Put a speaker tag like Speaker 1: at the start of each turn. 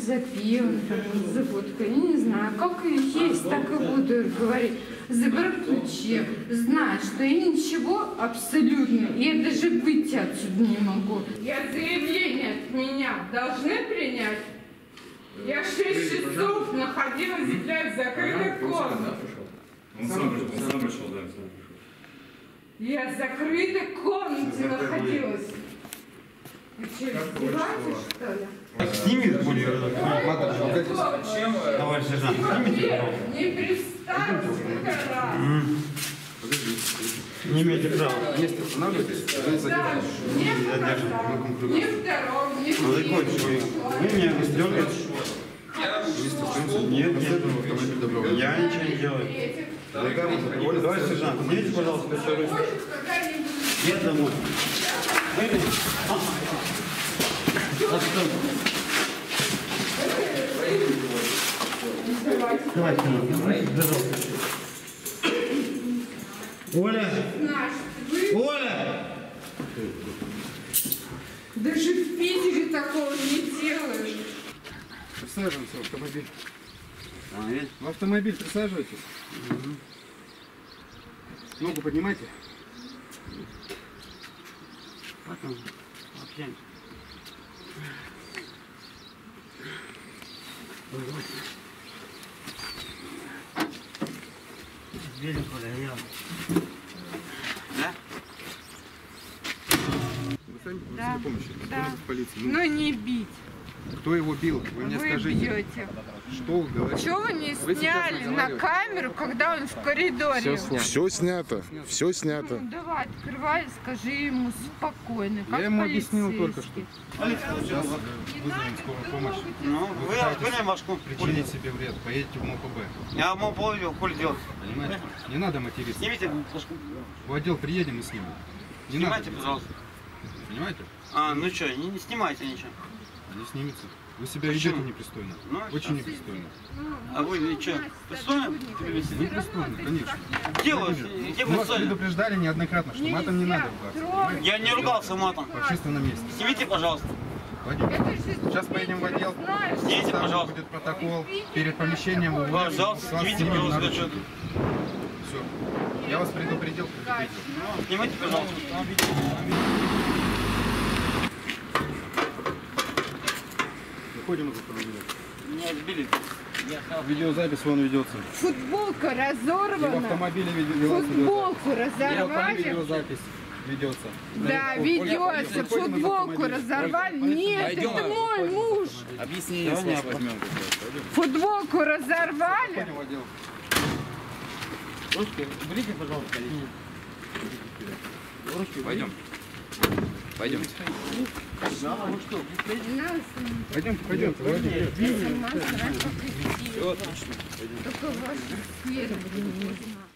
Speaker 1: за пивом, за водкой, я не знаю, как и есть, так и буду говорить. Заберу ключи, знать, что я ничего абсолютно, я даже выйти отсюда не могу. Я заявление от меня должны принять? Я 6 часов находилась, блядь, в закрытой комнате.
Speaker 2: Он сам пришел, да,
Speaker 1: Я в закрытой комнате находилась. Вы что, издеваетесь, что ли?
Speaker 3: Сними более. Давай, сержант, снимите.
Speaker 1: Не приставьте, раз.
Speaker 3: Не имеете права.
Speaker 4: Место останавливайтесь.
Speaker 1: Да, не втором, не
Speaker 3: Вы меня дергаете? Нет, нет. Я ничего не делаю. Давай, сержант, идите, пожалуйста, нет, домой. Давай, пожалуйста. Оля! Оля!
Speaker 1: Даже в Питере такого не делают.
Speaker 4: Присаживаемся в автомобиль. В автомобиль присаживайтесь. Ногу поднимайте.
Speaker 3: Потом общаемся. Верю, куда я. Да?
Speaker 4: Вы сами попросили
Speaker 1: Да.
Speaker 4: помощи.
Speaker 1: Да.
Speaker 4: Полиции.
Speaker 1: Ну не бить.
Speaker 4: Кто его бил? Вы мне
Speaker 1: Вы
Speaker 4: скажите.
Speaker 1: бьете.
Speaker 4: Что вы говорите?
Speaker 1: Чего вы не
Speaker 4: Вы сейчас
Speaker 1: сняли на
Speaker 4: разговариваете?
Speaker 1: камеру, когда он в коридоре?
Speaker 5: Все снято. Все снято.
Speaker 1: Ну, давай, открывай, скажи ему спокойно, как
Speaker 4: Я ему объяснил
Speaker 1: полицейский.
Speaker 4: только что. Сейчас вызовем скорую помощь.
Speaker 3: Ну, вы открыли машину.
Speaker 4: Причинить себе вред. Поедете в МОПБ.
Speaker 3: Я ему поведел, хули делать.
Speaker 4: Понимаете? Не надо материться.
Speaker 3: Снимите флажку.
Speaker 4: В отдел приедем и снимем. Не
Speaker 3: Снимайте,
Speaker 4: надо.
Speaker 3: пожалуйста.
Speaker 4: Понимаете?
Speaker 3: Ну что, не снимайте ничего.
Speaker 4: Они снимутся. Вы себя
Speaker 3: Почему?
Speaker 4: ведете непристойно.
Speaker 3: Ну,
Speaker 4: Очень непристойно.
Speaker 3: А вы что, пристойно?
Speaker 4: Непристойно, конечно.
Speaker 3: Где вы? Где вы
Speaker 4: Мы вас
Speaker 3: пристойно?
Speaker 4: предупреждали неоднократно, что матом не надо ругаться.
Speaker 3: Я не ругался матом.
Speaker 4: В общественном месте.
Speaker 3: Снимите, пожалуйста.
Speaker 4: Пойдем. Сейчас поедем в отдел.
Speaker 3: Снимите,
Speaker 4: Там
Speaker 3: пожалуйста.
Speaker 4: будет протокол. Перед помещением вы
Speaker 3: Пожалуйста, снимите, пожалуйста, что-то.
Speaker 4: Все. Я вас предупредил.
Speaker 3: Снимайте, пожалуйста.
Speaker 4: Выходим из автомобиля.
Speaker 3: Меня сбили.
Speaker 4: Видеозапись вон ведется.
Speaker 1: Футболка
Speaker 4: И в
Speaker 1: разорвана.
Speaker 4: автомобиле велась
Speaker 1: Футболку
Speaker 4: видеозапись.
Speaker 1: разорвали.
Speaker 4: Видеозапись ведется.
Speaker 1: Да, ведется. Футболку разорвали. Нет, это мой муж.
Speaker 2: Объяснение с вас возьмем.
Speaker 1: Футболку разорвали.
Speaker 4: Выходим в отдел.
Speaker 3: Ручки, уберите, пожалуйста. Ручки,
Speaker 2: Пойдем. Пойдем.
Speaker 4: Пойдемте, пойдемте.
Speaker 1: Только ваши сферы, блин, не знаю.